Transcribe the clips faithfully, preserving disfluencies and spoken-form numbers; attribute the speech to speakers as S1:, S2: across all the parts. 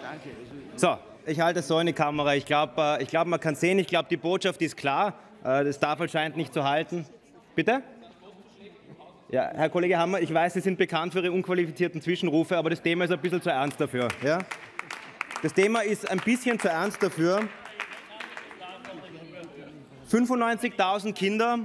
S1: So, ich halte es so in die Kamera. Ich glaube, ich glaub, man kann sehen. Ich glaube, die Botschaft ist klar. Das darf anscheinend nicht zu halten. Bitte? Ja, Herr Kollege Hammer, ich weiß, Sie sind bekannt für Ihre unqualifizierten Zwischenrufe, aber das Thema ist ein bisschen zu ernst dafür. Ja? Das Thema ist ein bisschen zu ernst dafür. fünfundneunzigtausend Kinder,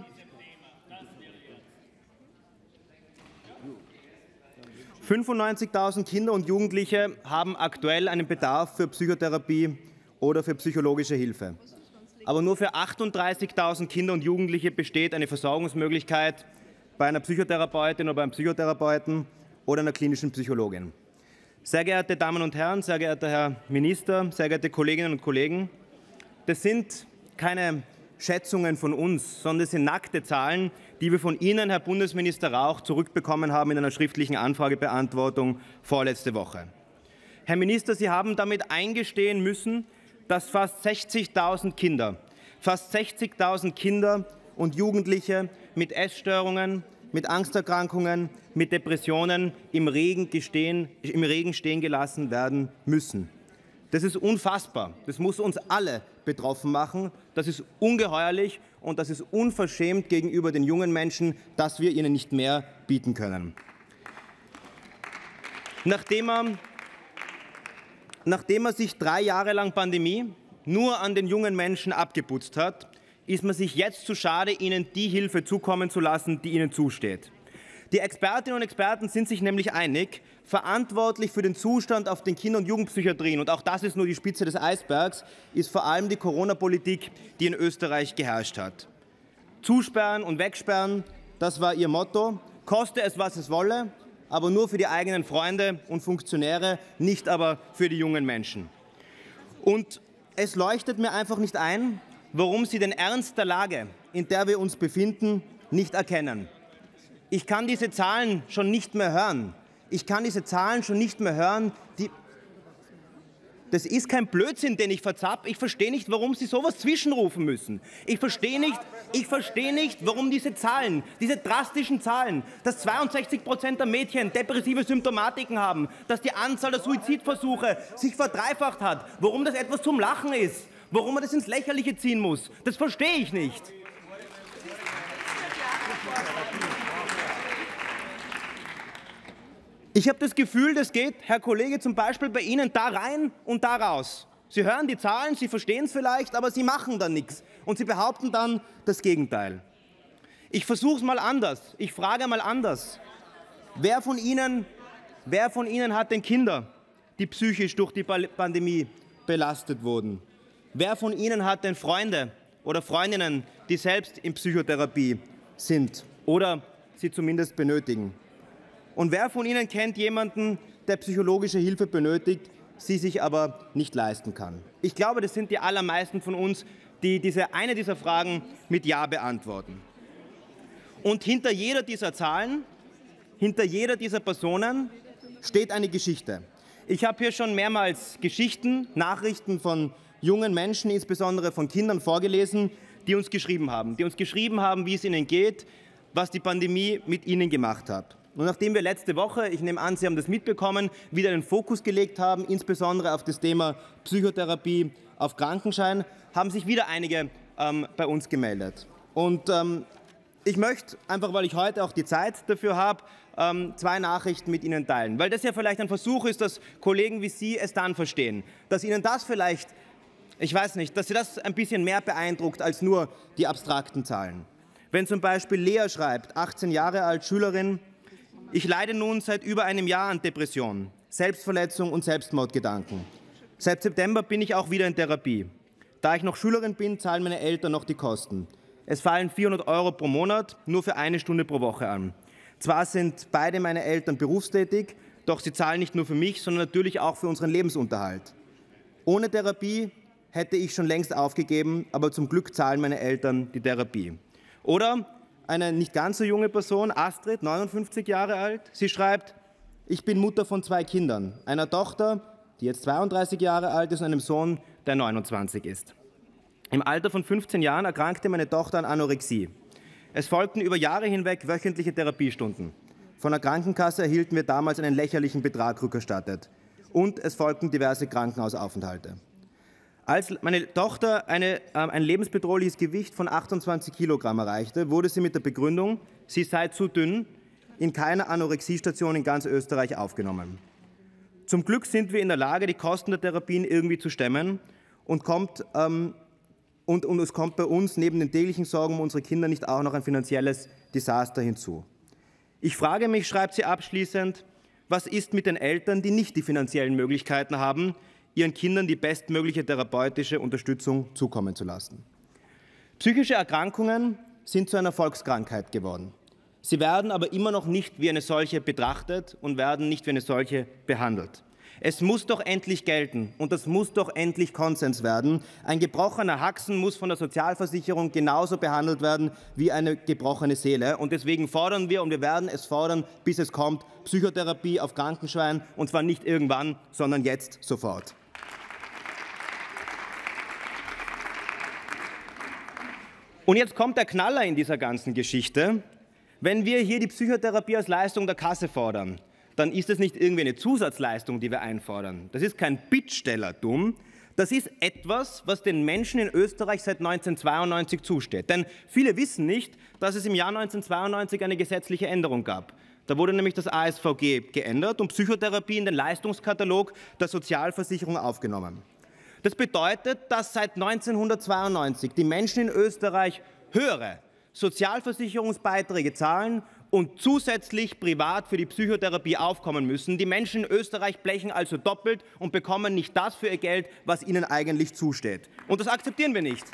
S1: fünfundneunzigtausend Kinder und Jugendliche haben aktuell einen Bedarf für Psychotherapie oder für psychologische Hilfe. Aber nur für achtunddreißigtausend Kinder und Jugendliche besteht eine Versorgungsmöglichkeit bei einer Psychotherapeutin oder beim Psychotherapeuten oder einer klinischen Psychologin. Sehr geehrte Damen und Herren, sehr geehrter Herr Minister, sehr geehrte Kolleginnen und Kollegen, das sind keine Schätzungen von uns, sondern es sind nackte Zahlen, die wir von Ihnen, Herr Bundesminister Rauch, zurückbekommen haben in einer schriftlichen Anfragebeantwortung vorletzte Woche. Herr Minister, Sie haben damit eingestehen müssen, dass fast sechzigtausend Kinder, fast sechzigtausend Kinder und Jugendliche mit Essstörungen, mit Angsterkrankungen, mit Depressionen im Regen, gestehen, im Regen stehen gelassen werden müssen. Das ist unfassbar. Das muss uns alle betroffen machen. Das ist ungeheuerlich und das ist unverschämt gegenüber den jungen Menschen, dass wir ihnen nicht mehr bieten können. Nachdem er, nachdem er sich drei Jahre lang Pandemie nur an den jungen Menschen abgeputzt hat, ist man sich jetzt zu schade, ihnen die Hilfe zukommen zu lassen, die ihnen zusteht. Die Expertinnen und Experten sind sich nämlich einig, verantwortlich für den Zustand auf den Kinder- und Jugendpsychiatrien, und auch das ist nur die Spitze des Eisbergs, ist vor allem die Corona-Politik, die in Österreich geherrscht hat. Zusperren und wegsperren, das war ihr Motto, koste es, was es wolle, aber nur für die eigenen Freunde und Funktionäre, nicht aber für die jungen Menschen. Und es leuchtet mir einfach nicht ein, warum Sie den Ernst der Lage, in der wir uns befinden, nicht erkennen. Ich kann diese Zahlen schon nicht mehr hören. Ich kann diese Zahlen schon nicht mehr hören. Die das ist kein Blödsinn, den ich verzapp. Ich verstehe nicht, warum Sie sowas zwischenrufen müssen. Ich verstehe nicht, ich verstehe nicht, warum diese Zahlen, diese drastischen Zahlen, dass zweiundsechzig Prozent der Mädchen depressive Symptomatiken haben, dass die Anzahl der Suizidversuche sich verdreifacht hat, warum das etwas zum Lachen ist, warum man das ins Lächerliche ziehen muss, das verstehe ich nicht. Ich habe das Gefühl, das geht, Herr Kollege, zum Beispiel bei Ihnen da rein und da raus. Sie hören die Zahlen, Sie verstehen es vielleicht, aber Sie machen dann nichts. Und Sie behaupten dann das Gegenteil. Ich versuche es mal anders. Ich frage mal anders. Wer von Ihnen, wer von Ihnen hat denn Kinder, die psychisch durch die Pandemie belastet wurden? Wer von Ihnen hat denn Freunde oder Freundinnen, die selbst in Psychotherapie sind oder sie zumindest benötigen? Und wer von Ihnen kennt jemanden, der psychologische Hilfe benötigt, sie sich aber nicht leisten kann? Ich glaube, das sind die allermeisten von uns, die diese, eine dieser Fragen mit Ja beantworten. Und hinter jeder dieser Zahlen, hinter jeder dieser Personen steht eine Geschichte. Ich habe hier schon mehrmals Geschichten, Nachrichten von jungen Menschen, insbesondere von Kindern, vorgelesen, die uns geschrieben haben, die uns geschrieben haben, wie es ihnen geht, was die Pandemie mit ihnen gemacht hat. Und nachdem wir letzte Woche, ich nehme an, Sie haben das mitbekommen, wieder den Fokus gelegt haben, insbesondere auf das Thema Psychotherapie, auf Krankenschein, haben sich wieder einige ähm, bei uns gemeldet. Und ähm, ich möchte, einfach weil ich heute auch die Zeit dafür habe, ähm, zwei Nachrichten mit Ihnen teilen. Weil das ja vielleicht ein Versuch ist, dass Kollegen wie Sie es dann verstehen. Dass Ihnen das vielleicht, ich weiß nicht, dass Sie das ein bisschen mehr beeindruckt als nur die abstrakten Zahlen. Wenn zum Beispiel Lea schreibt, achtzehn Jahre alt, Schülerin: Ich leide nun seit über einem Jahr an Depressionen, Selbstverletzung und Selbstmordgedanken. Seit September bin ich auch wieder in Therapie. Da ich noch Schülerin bin, zahlen meine Eltern noch die Kosten. Es fallen vierhundert Euro pro Monat nur für eine Stunde pro Woche an. Zwar sind beide meine Eltern berufstätig, doch sie zahlen nicht nur für mich, sondern natürlich auch für unseren Lebensunterhalt. Ohne Therapie hätte ich schon längst aufgegeben, aber zum Glück zahlen meine Eltern die Therapie. Oder eine nicht ganz so junge Person, Astrid, neunundfünfzig Jahre alt. Sie schreibt: Ich bin Mutter von zwei Kindern, einer Tochter, die jetzt zweiunddreißig Jahre alt ist, und einem Sohn, der neunundzwanzig ist. Im Alter von fünfzehn Jahren erkrankte meine Tochter an Anorexie. Es folgten über Jahre hinweg wöchentliche Therapiestunden. Von der Krankenkasse erhielten wir damals einen lächerlichen Betrag rückerstattet. und es folgten diverse Krankenhausaufenthalte. Als meine Tochter eine, äh, ein lebensbedrohliches Gewicht von achtundzwanzig Kilogramm erreichte, wurde sie mit der Begründung, sie sei zu dünn, in keiner Anorexiestation in ganz Österreich aufgenommen. Zum Glück sind wir in der Lage, die Kosten der Therapien irgendwie zu stemmen und, kommt, ähm, und, und es kommt bei uns neben den täglichen Sorgen um unsere Kinder nicht auch noch ein finanzielles Desaster hinzu. Ich frage mich, schreibt sie abschließend, was ist mit den Eltern, die nicht die finanziellen Möglichkeiten haben, ihren Kindern die bestmögliche therapeutische Unterstützung zukommen zu lassen. Psychische Erkrankungen sind zu einer Volkskrankheit geworden. Sie werden aber immer noch nicht wie eine solche betrachtet und werden nicht wie eine solche behandelt. Es muss doch endlich gelten, und das muss doch endlich Konsens werden, ein gebrochener Haxen muss von der Sozialversicherung genauso behandelt werden wie eine gebrochene Seele. Und deswegen fordern wir, und wir werden es fordern, bis es kommt, Psychotherapie auf Krankenschein, und zwar nicht irgendwann, sondern jetzt sofort. Und jetzt kommt der Knaller in dieser ganzen Geschichte. Wenn wir hier die Psychotherapie als Leistung der Kasse fordern, dann ist es nicht irgendwie eine Zusatzleistung, die wir einfordern. Das ist kein Bittstellertum. Das ist etwas, was den Menschen in Österreich seit neunzehnhundertzweiundneunzig zusteht. Denn viele wissen nicht, dass es im Jahr neunzehnhundertzweiundneunzig eine gesetzliche Änderung gab. Da wurde nämlich das A S V G geändert und Psychotherapie in den Leistungskatalog der Sozialversicherung aufgenommen. Das bedeutet, dass seit neunzehnhundertzweiundneunzig die Menschen in Österreich höhere Sozialversicherungsbeiträge zahlen und zusätzlich privat für die Psychotherapie aufkommen müssen. Die Menschen in Österreich blechen also doppelt und bekommen nicht das für ihr Geld, was ihnen eigentlich zusteht. Und das akzeptieren wir nicht.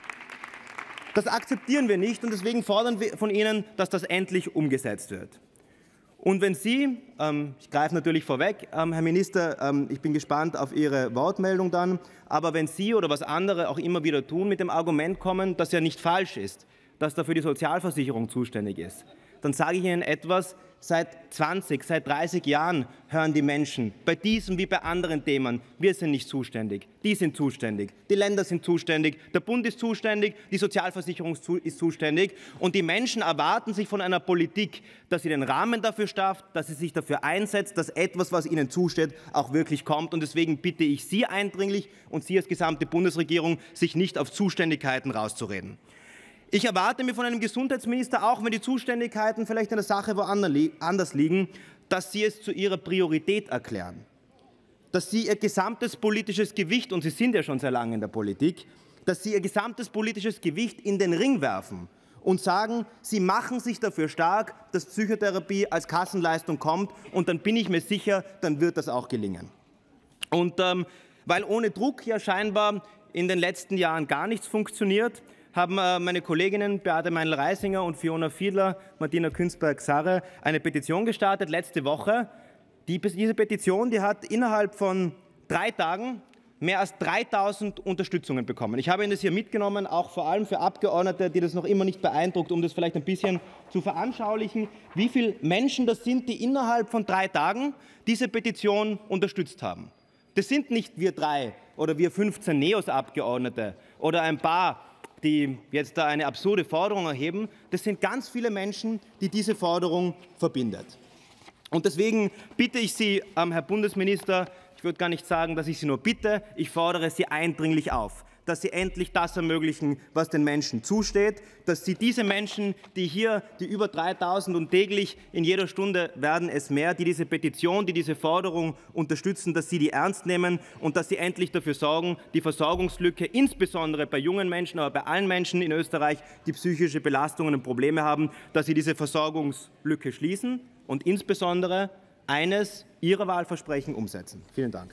S1: Das akzeptieren wir nicht, und deswegen fordern wir von Ihnen, dass das endlich umgesetzt wird. Und wenn Sie, ähm, ich greife natürlich vorweg, ähm, Herr Minister, ähm, ich bin gespannt auf Ihre Wortmeldung dann, aber wenn Sie oder was andere auch immer wieder tun, mit dem Argument kommen, dass ja nicht falsch ist, dass dafür die Sozialversicherung zuständig ist, dann sage ich Ihnen etwas, seit zwanzig, seit dreißig Jahren hören die Menschen bei diesem wie bei anderen Themen, wir sind nicht zuständig, die sind zuständig, die Länder sind zuständig, der Bund ist zuständig, die Sozialversicherung ist zuständig, und die Menschen erwarten sich von einer Politik, dass sie den Rahmen dafür schafft, dass sie sich dafür einsetzt, dass etwas, was ihnen zusteht, auch wirklich kommt. Und deswegen bitte ich Sie eindringlich und Sie als gesamte Bundesregierung, sich nicht auf Zuständigkeiten rauszureden. Ich erwarte mir von einem Gesundheitsminister, auch wenn die Zuständigkeiten vielleicht in der Sache woanders liegen, dass Sie es zu Ihrer Priorität erklären, dass Sie Ihr gesamtes politisches Gewicht, und Sie sind ja schon sehr lange in der Politik, dass Sie Ihr gesamtes politisches Gewicht in den Ring werfen und sagen, Sie machen sich dafür stark, dass Psychotherapie als Kassenleistung kommt, und dann bin ich mir sicher, dann wird das auch gelingen. Und ähm, weil ohne Druck ja scheinbar in den letzten Jahren gar nichts funktioniert, haben meine Kolleginnen Beate Meinl-Reisinger und Fiona Fiedler, Martina Künzberg-Sarre eine Petition gestartet letzte Woche. Die, diese Petition, die hat innerhalb von drei Tagen mehr als dreitausend Unterstützungen bekommen. Ich habe Ihnen das hier mitgenommen, auch vor allem für Abgeordnete, die das noch immer nicht beeindruckt, um das vielleicht ein bisschen zu veranschaulichen, wie viele Menschen das sind, die innerhalb von drei Tagen diese Petition unterstützt haben. Das sind nicht wir drei oder wir fünfzehn NEOS-Abgeordnete oder ein paar, die jetzt da eine absurde Forderung erheben. Das sind ganz viele Menschen, die diese Forderung verbindet. Und deswegen bitte ich Sie, ähm, Herr Bundesminister, ich würde gar nicht sagen, dass ich Sie nur bitte, ich fordere Sie eindringlich auf, dass Sie endlich das ermöglichen, was den Menschen zusteht, dass Sie diese Menschen, die hier, die über dreitausend und täglich in jeder Stunde werden es mehr, die diese Petition, die diese Forderung unterstützen, dass Sie die ernst nehmen und dass Sie endlich dafür sorgen, die Versorgungslücke, insbesondere bei jungen Menschen, aber bei allen Menschen in Österreich, die psychische Belastungen und Probleme haben, dass Sie diese Versorgungslücke schließen und insbesondere eines Ihrer Wahlversprechen umsetzen. Vielen Dank.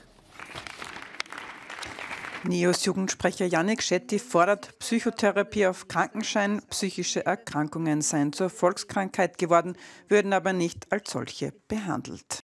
S2: NEOS-Jugendsprecher Jannik Shetty fordert, Psychotherapie auf Krankenschein, psychische Erkrankungen seien zur Volkskrankheit geworden, würden aber nicht als solche behandelt.